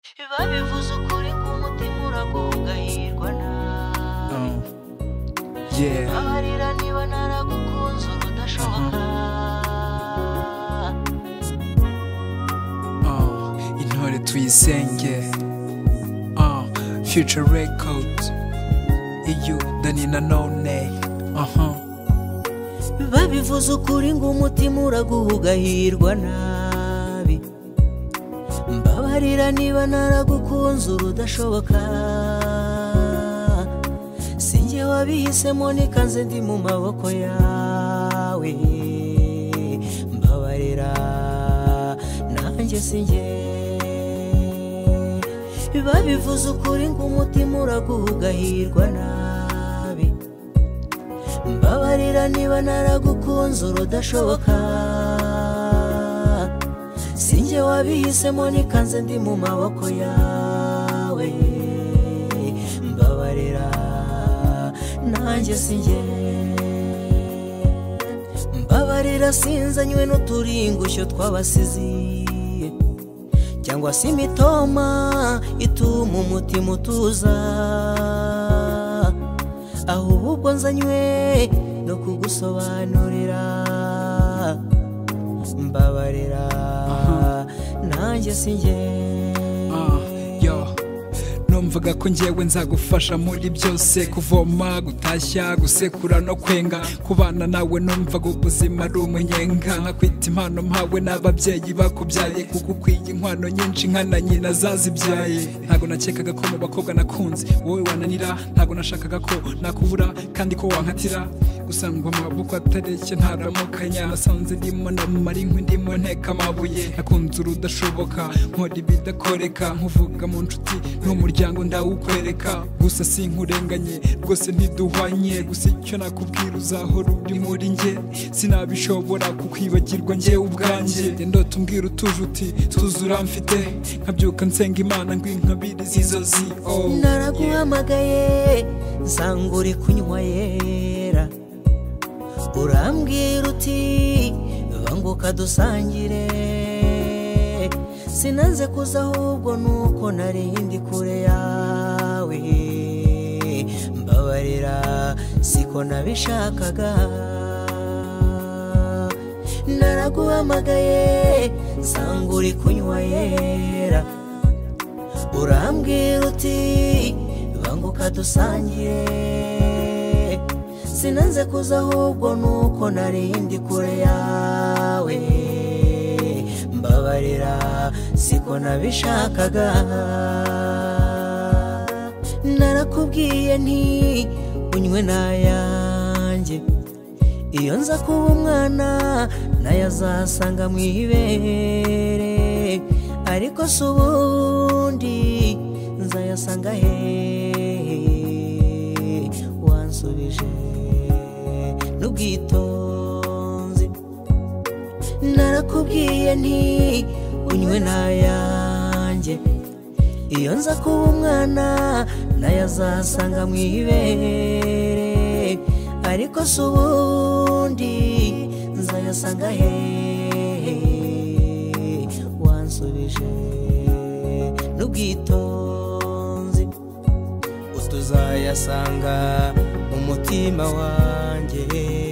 babivuze ukuri k'umutima uragugahirwa nabi abarira niba naragukunze urudashoboka Intore Tuyisenge Future Records iyo dani Nanone babivuze ukuri ngo umutima uragugahirwa nabi mbabarira niba naragukunze urudashoboka sinjye wabihisemo nikanze ndi mu maboko yawe mbabarira nanjye sinjye babivuze ukuri ngo umutima uragugahirwa nabi mbabarira niba naragukunze urudashoboka sinjye wabihisemo nikanze ndi mu maboko yawe mbabarira nanjye sinjye mbabarira sinzanywe n'uturingushyo tw'abasizi cyangwa se imitoma ituma umutima utuza ahubwo nzanywe no kugusobanurira mbabarira nanjye sinjye numvaga ko njyewe nzagufasha muri byose kuvoma gutashya gusekura no kwenga kubana nawe numvaga ubuzima ari umunyenga nkakwita impano mpawe n'ababyeyi bakubyaye kuko ukwiye inkwano nyinshi nkana nyina zazibyaye ntago nakekaga ko mu bakobwa nakunze wowe wananira ntago nashakaga ko nakubura kandi ko wankatira gusa ngo amaboko atareshye ntaramukanya nasanze ndimo namara inkwi ndimo nteka amabuye nakunze urudashoboka nkora ibidakoreka nkuvuga mu nshuti n'umuryango ndawukwereka gusa sinkurenganye rwose ntiduhwanye gusa icyo nakubwira uzahora uri muri njye sinabishobora kukwibagirwa njye ubwanjye ndota umbwira utuje uti tuzura mfite nkabyuka nsenga imana ngo inkabiri zizozi naraguhamagaye nsanga uri kunywa yera urambwira uti banguka dusangire sinanze kuza ahubwo nuko narindi kure yawe mbabarira siko nabishakaga naraguhamagaye nsanga uri kunywa yera urambwira uti banguka dusangire sinanze kuza ahubwo nuko narindi kure yawe mbabarira siko nabishakaga narakubwiye nti unywe nayanjye iyo nza kuba umwana nayo azasanga mu ibere ariko si ubundi nzayasanga hehe wansubije n'ubwitonzi narakubwiye nti unywe nayanjye iyo nza kuba umwana nayo azasanga mu ibere ariko si ubundi nzayasanga hehe wansubije n'ubwitonzi utuzayasanga mu mutima wanjye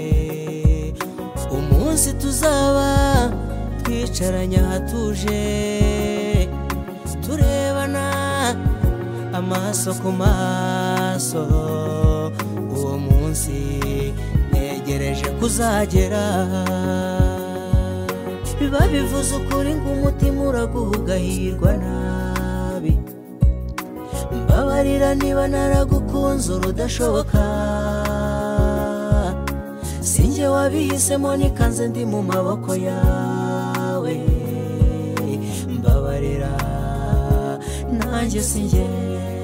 umunsi tuzaba twicaranye hatuje turebana amaso ku maso uwo munsi negereje kuzagera babivuze ukuri ngo umutima uragugahirwa nabi mbabarira niba naragukunze urudashoboka sinjye wabihisemo nikanze ndi mu maboko yawe mbabarira nanjye sinjye